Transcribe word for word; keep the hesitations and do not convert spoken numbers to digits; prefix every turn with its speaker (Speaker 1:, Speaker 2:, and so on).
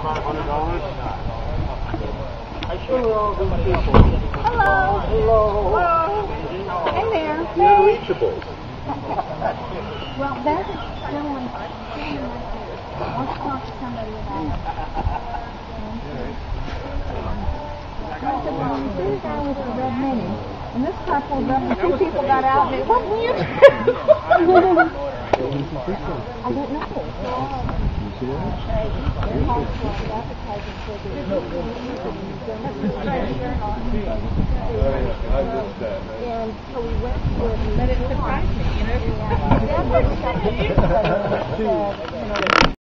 Speaker 1: twenty-five hundred dollars. I sure will all these people.
Speaker 2: Hello.
Speaker 1: Hello.
Speaker 2: Hello. Hey there.
Speaker 1: The unreachables.
Speaker 2: Well, there's a gentleman standing right there. I want to talk to somebody about it. I said, well, you see the guy with the red mini, and this car pulled up, and two people got out, and it wasn't you. I don't know. And so we went to it. But it surprised me, you know.